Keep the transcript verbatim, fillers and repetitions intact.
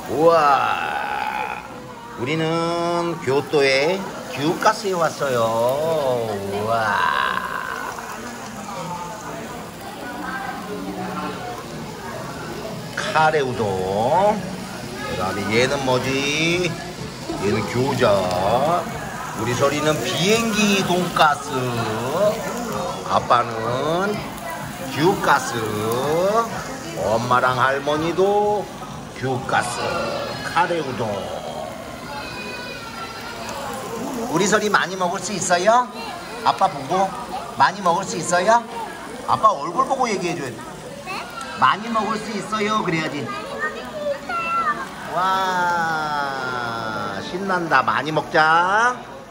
우와, 우리는 교토의 규가스에 왔어요. 우와. 카레 우동. 그 다음에 얘는 뭐지? 얘는 교자. 우리 소리는 비행기 돈가스. 아빠는 규가스. 엄마랑 할머니도 규가스. 카레 우동. 우리 소리 많이 먹을 수 있어요? 아빠 보고 많이 먹을 수 있어요? 아빠 얼굴 보고 얘기해줘야 돼. 많이 먹을 수 있어요. 그래야지. 와, 신난다. 많이 먹자.